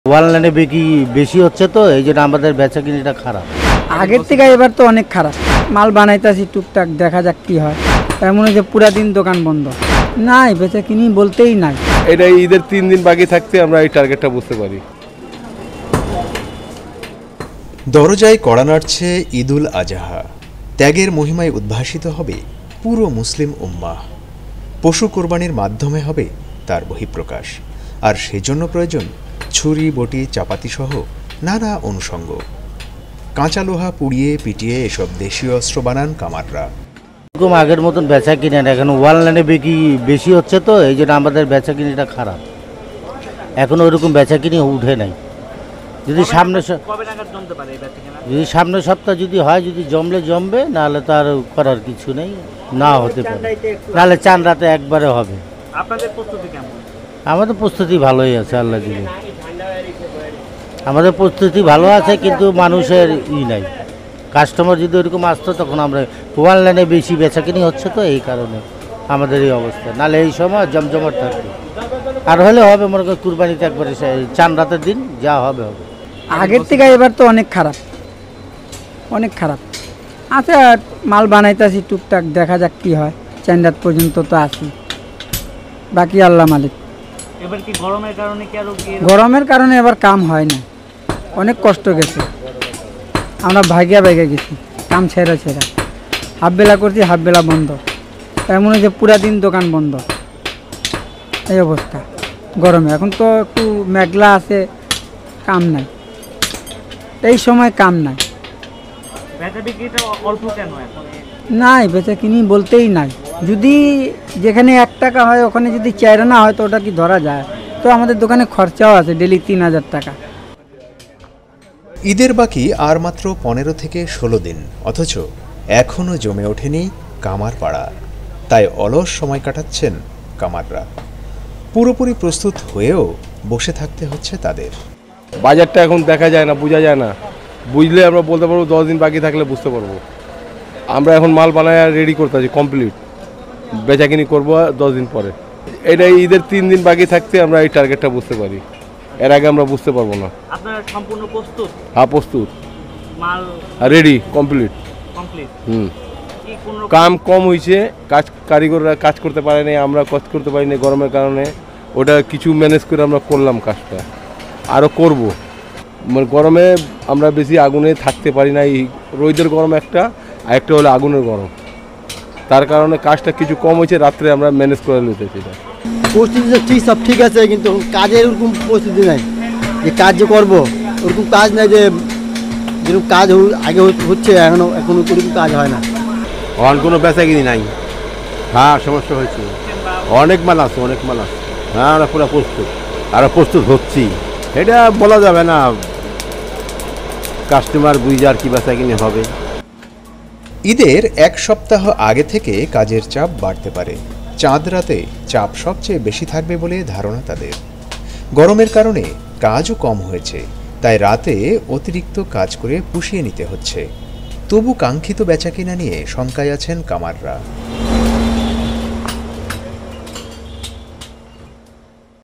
অনলাইনে বেশি হচ্ছে তো এই জন্য আমাদের বেচাকিনিটা খারাপ। আগের থেকে এবার তো অনেক খারাপ। মাল বানাইতেছি টুকটাক, দেখা যাক কি হয়। এমন যে পুরা দিন দোকান বন্ধ, নাই বেচাকিনি বলতেই নাই। এটা ঈদের 3 দিন বাকি থাকতে আমরা এই টার্গেটটা বুঝতে পারি। দরজায় কড়া নাড়ছে ঈদুল আজহা। ত্যাগের মহিমায় উদ্ভাসিত হবে পুরো মুসলিম উম্মাহ। পশু কোরবানির মাধ্যমে হবে তার বহিঃপ্রকাশ, আর সেজন্য প্রয়োজন ছুরি, বটি, চাপাতি সহ নানা অনুষঙ্গ। কাঁচা লোহা পুড়িয়ে পিটিয়ে এসব দেশীয় অস্ত্র বানান কামাররা। এরকম আগের মতন বেচা কিনে না, এখন অনলাইনে বেশি হচ্ছে তো এই জন্য আমাদের বেচাকিনিটা খারাপ। এখনও ওইরকম বেচাকিনি উঠে নাই। যদি সামনের সপ্তাহ যদি হয়, যদি জমবে, নাহলে তার করার কিছু নেই, না হতে পারে, নাহলে চান রাতে একবারে হবে। আপনাদের প্রস্তুতি কেমন? আমাদের প্রস্তুতি ভালোই আছে, আল্লাহ দিলে আমাদের প্রস্তুতি ভালো আছে, কিন্তু মানুষের নাই। কাস্টমার যদি ওরকম আসতো তখন আমরা অনলাইনে বেশি বেচাকিনি হচ্ছে তো এই কারণে আমাদের এই অবস্থা, নাহলে এই সময় জমজমাট থাকবে। আর হলে হবে মনে করি কুরবানিতে একবারে চান রাতের দিন যা হবে। আগের থেকে এবার তো অনেক খারাপ, অনেক খারাপ। আচ্ছা, মাল বানাইতেছি টুকটাক, দেখা যাক কি হয়। 4 রাত পর্যন্ত তো আছি, বাকি আল্লাহ মালিক। এবার কি গরমের কারণে কি আরো গরমের কারণে এবার কাম হয় না, অনেক কষ্ট গেছে। আমরা ভাগিয়া গেছি, কাম ছেড়া হাফ বেলা করছি, হাফ বেলা বন্ধ। এমন যে পুরা দিন দোকান বন্ধ, এই অবস্থা গরমে। এখন তো একটু মেঘলা আছে, কাম নাই, এই সময় কাম নাই। বেচা বিক্রিটা অল্প কেন এখন? নাই বেচা কিনি বলতেই নাই। যদি যেখানে 1 টাকা হয় ওখানে যদি 4 আনা হয় তো ওটা কি ধরা যায়? তো আমাদের দোকানে খরচাও আছে ডেলি 3000 টাকা। ঈদের বাকি আর মাত্র 15 থেকে 16 দিন, অথচ এখনও জমে ওঠেনি কামার পাড়া। তাই অলস সময় কাটাচ্ছেন কামাররা। পুরোপুরি প্রস্তুত হয়েও বসে থাকতে হচ্ছে তাদের। বাজারটা এখন দেখা যায় না, বোঝা যায় না। বুঝলে আমরা বলতে পারবো, 10 দিন বাকি থাকলে বুঝতে পারবো। আমরা এখন মাল বানায় রেডি করতে আছি, কমপ্লিট বেচাকিনি করবো 10 দিন পরে। এটা ঈদের 3 দিন বাকি থাকতে আমরা এই টার্গেটটা বুঝতে পারি, এর আগে আমরা বুঝতে পারবো না। আপনারা সম্পূর্ণ প্রস্তুত? হ্যাঁ, প্রস্তুত, মাল রেডি, কমপ্লিট। কাম কম হয়েছে, কারিগররা কাজ করতে পারেনি, আমরা কাজ করতে পারিনি গরমের কারণে। ওটা কিছু ম্যানেজ করে আমরা করলাম কাজটা, আরও করব। মানে গরমে আমরা বেশি আগুনে থাকতে পারি না, এই রোদের গরম একটা, আর একটা হলো আগুনের গরম। তার কারণে কাজটা কিছু কম হয়েছে, রাত্রে আমরা ম্যানেজ করে নিতেছি। পরিস্থিতি ঠিক, সব ঠিক আছে, কিন্তু কাজের ওরকম পরিস্থিতি নাই যে কাজ যে করবো, ওরকম কাজ নাই। যে যেরকম কাজ আগে হচ্ছে, এখন ওরকম কাজ হয় না। অন কোনো বেচাকিনি নাই। হ্যাঁ, সমস্যা হয়েছে, অনেক মাল আছে। হ্যাঁ, আমরা পুরো প্রস্তুত, আরও প্রস্তুত হচ্ছি। এটা বলা যাবে না, কাস্টমার বুঝে আর কি বেচাকিনি হবে। ঈদের 1 সপ্তাহ আগে থেকে কাজের চাপ বাড়তে পারে। চাঁদ রাতে চাপ সবচেয়ে বেশি থাকবে বলে ধারণা তাদের। গরমের কারণে কাজও কম হয়েছে, তাই রাতে অতিরিক্ত কাজ করে পুষিয়ে নিতে হচ্ছে। তবু কাঙ্ক্ষিত বেচাকিনা নিয়ে শঙ্কায় আছেন কামাররা।